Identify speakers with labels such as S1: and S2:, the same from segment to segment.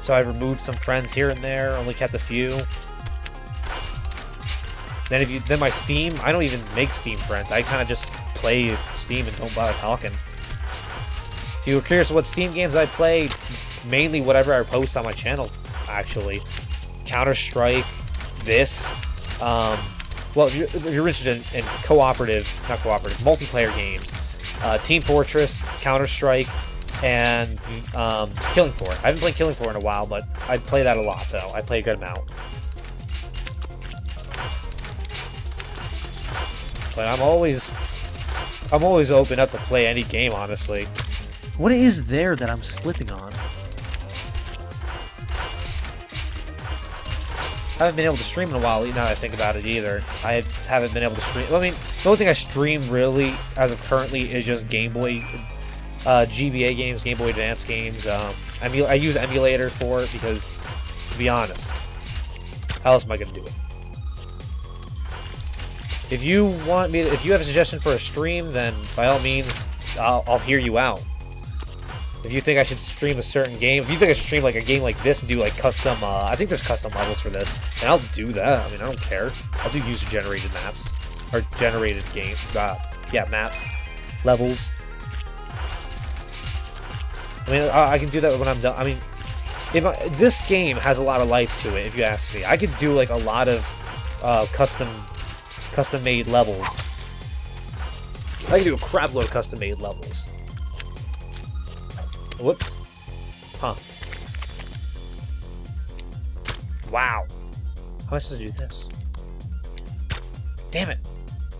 S1: so I removed some friends here and there, only kept a few. Then my Steam, I don't even make Steam friends. I kind of just play Steam and don't bother talking. If you were curious what Steam games I play, mainly whatever I post on my channel, actually. Counter-Strike, this, well, if you're interested in multiplayer games, Team Fortress, Counter-Strike, and Killing Floor. I haven't played Killing Floor in a while, but I play that a lot, though. I play a good amount. But I'm always open up to play any game, honestly. What is there that I'm slipping on? I haven't been able to stream in a while, now that I think about it, either. I haven't been able to stream. I mean, the only thing I stream, really, as of currently, is just Game Boy, GBA games, Game Boy Advance games. I use emulator for it because, to be honest, how else am I going to do it? If you want me, if you have a suggestion for a stream, then by all means, I'll hear you out. If you think I should stream a certain game, if you think I should stream like a game like this and do like custom, I think there's custom levels for this, and I'll do that. I mean, I don't care. I'll do user-generated maps or generated game, yeah, maps, levels. I mean, I can do that when I'm done. I mean, this game has a lot of life to it. If you ask me, I could do like a lot of custom-made levels. I can do a crap load of custom-made levels. Whoops. Huh. Wow. How am I supposed to do this? Damn it.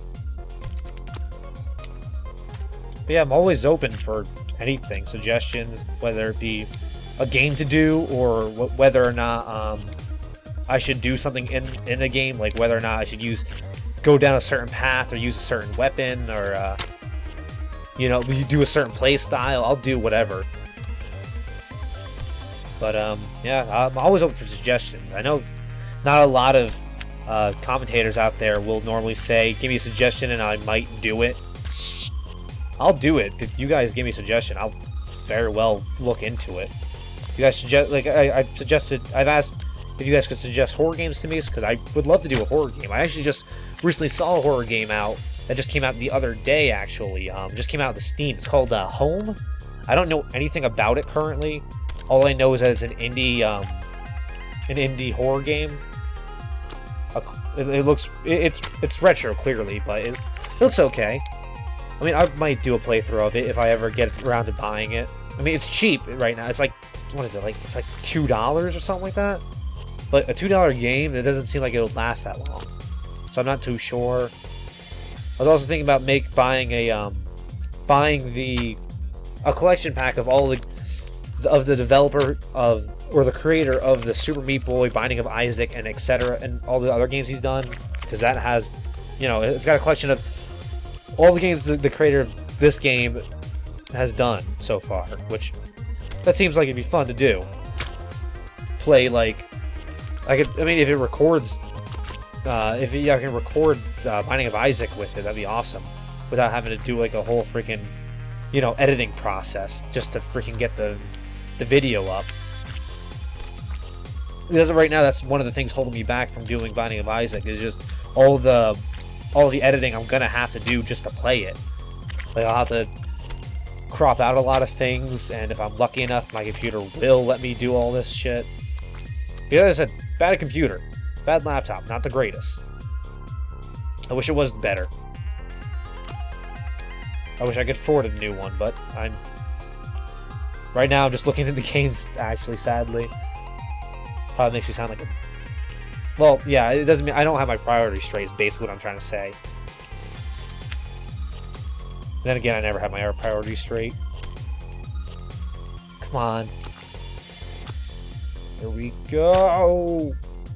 S1: But yeah, I'm always open for anything. Suggestions, whether it be a game to do or whether or not I should do something in the game, like whether or not I should go down a certain path or use a certain weapon or, you know, you do a certain play style. I'll do whatever. But, yeah, I'm always open for suggestions. I know not a lot of commentators out there will normally say, give me a suggestion and I might do it. I'll do it. If you guys give me a suggestion, I'll very well look into it. You guys suggest, like, I've asked if you guys could suggest horror games to me, because I would love to do a horror game. I actually just recently saw a horror game out that just came out the other day, actually. Just came out to Steam. It's called Home. I don't know anything about it currently. All I know is that it's an indie horror game. It's retro, clearly, but it looks okay. I mean, I might do a playthrough of it if I ever get around to buying it. I mean, it's cheap right now. It's like, what is it, like, it's like $2 or something like that? But a $2 game, it doesn't seem like it'll last that long. So I'm not too sure. I was also thinking about buying a collection pack of all the developer or the creator of the Super Meat Boy, Binding of Isaac, and etc., and all the other games he's done, because that has, you know, it's got a collection of all the games the creator of this game has done so far, which that seems like it'd be fun to do. Play like I mean, if it records, if I can record Binding of Isaac with it, that'd be awesome, without having to do like a whole freaking, you know, editing process just to freaking get the video up. Because right now, that's one of the things holding me back from doing Binding of Isaac, is just all the editing I'm gonna have to do just to play it. Like, I'll have to crop out a lot of things, and if I'm lucky enough, my computer will let me do all this shit. Because I said, bad computer, bad laptop, not the greatest. I wish it was better. I wish I could afford a new one, but right now I'm just looking into games, actually, sadly. Probably makes me sound like a... Well, yeah, it doesn't mean I don't have my priorities straight, is basically what I'm trying to say. Then again, I never have my priorities straight. Come on. Here we go!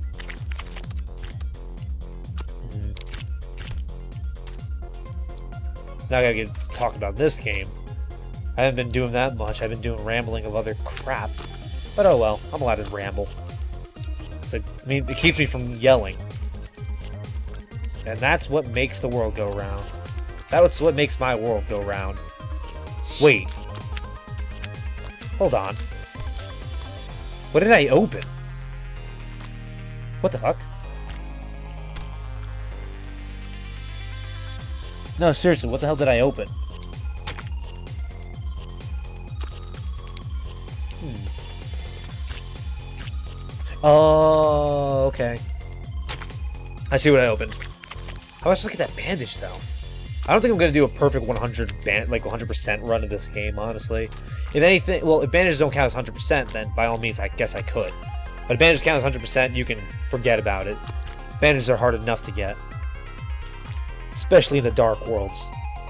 S1: Now I gotta get to talk about this game. I haven't been doing that much. I've been doing rambling of other crap. But oh well, I'm allowed to ramble. So, I mean, it keeps me from yelling. And that's what makes the world go round. That's what makes my world go round. Wait. Hold on. What did I open? What the fuck? No, seriously, what the hell did I open? Oh, okay. I see what I opened. How am I supposed to get that bandage, though? I don't think I'm going to do a perfect 100% run of this game, honestly. If anything, well, if bandages don't count as 100%, then by all means, I guess I could. But if bandages count as 100%, you can forget about it. Bandages are hard enough to get. Especially in the Dark Worlds.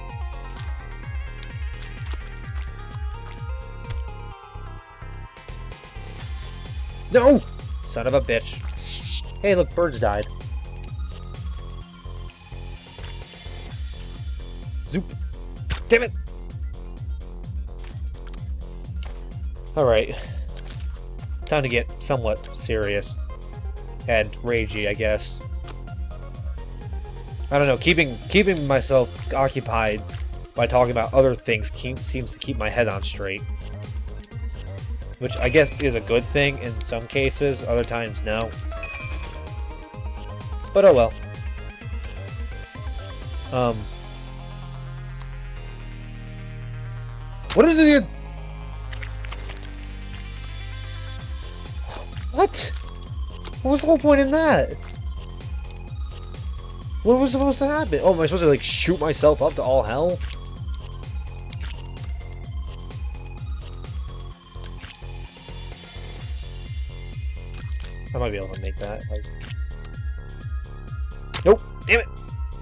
S1: No! Son of a bitch. Hey, look, birds died. Zoop. Damn it! Alright. Time to get somewhat serious. And ragey, I guess. I don't know, keeping myself occupied by talking about other things seems to keep my head on straight. Which I guess is a good thing in some cases, other times no. But oh well. What is it? What? What was the whole point in that? What was supposed to happen? Oh, am I supposed to like shoot myself up to all hell? I might be able to make that if I... Nope! Damn it!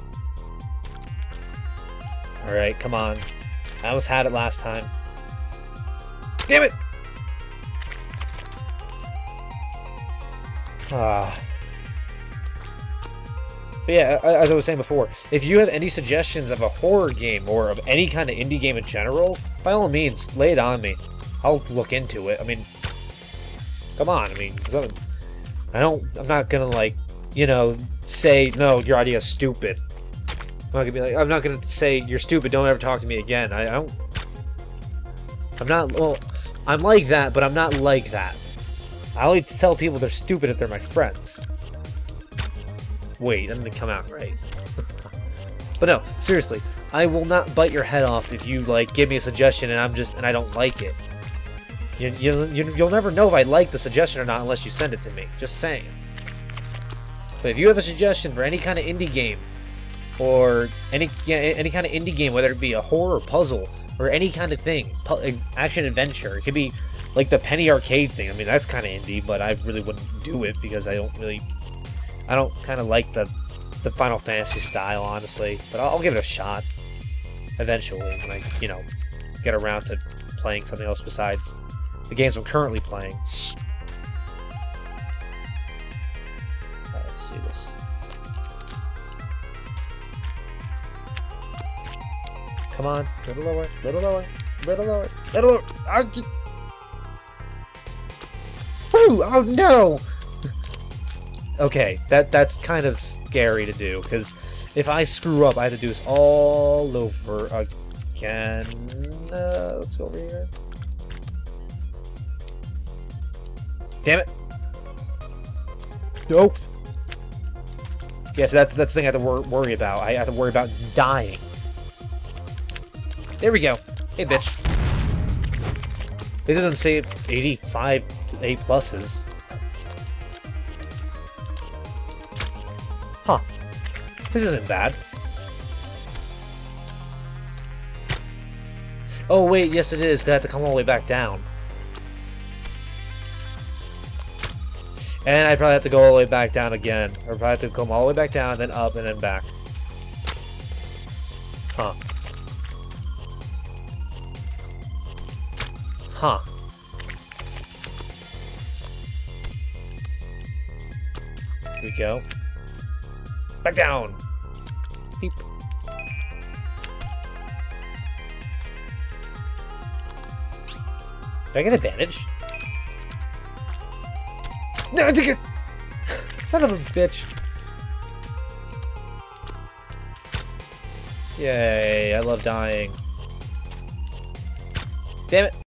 S1: Alright, come on. I almost had it last time. Damn it! Ah. But yeah, as I was saying before, if you have any suggestions of a horror game or of any kind of indie game in general, by all means, lay it on me. I'll look into it. I mean, come on. I mean, I'm not gonna, like, you know, say, no, your idea is stupid. I'm not gonna say, you're stupid, don't ever talk to me again. I'm not, well, I'm like that, but I'm not like that. I like to tell people they're stupid if they're my friends. Wait, that didn't come out right. But no, seriously, I will not bite your head off if you, like, give me a suggestion and I don't like it. You'll never know if I like the suggestion or not unless you send it to me. Just saying. But if you have a suggestion for any kind of indie game, or any kind of indie game, whether it be a horror puzzle or any kind of thing, action adventure, it could be like the Penny Arcade thing. I mean, that's kind of indie, but I really wouldn't do it because I don't kind of like the Final Fantasy style, honestly. But I'll give it a shot eventually when I, you know, get around to playing something else besides the games I'm currently playing. Alright, let's see this. Come on, little lower, little lower, little lower, little lower. Woo! Oh no! Okay, that's kind of scary to do, because if I screw up, I have to do this all over again. Let's go over here. Damn it! Nope. Yeah, so that's the thing I have to worry about. I have to worry about dying. There we go. Hey, bitch. This doesn't say 85 A pluses. Huh. This isn't bad. Oh, wait, yes it is, because I have to come all the way back down. And I probably have to go all the way back down again. Or probably have to come all the way back down, then up, and then back. Huh. Huh. Here we go. Back down! Beep. Did I get advantage? No, I took it! Son of a bitch. Yay, I love dying. Damn it.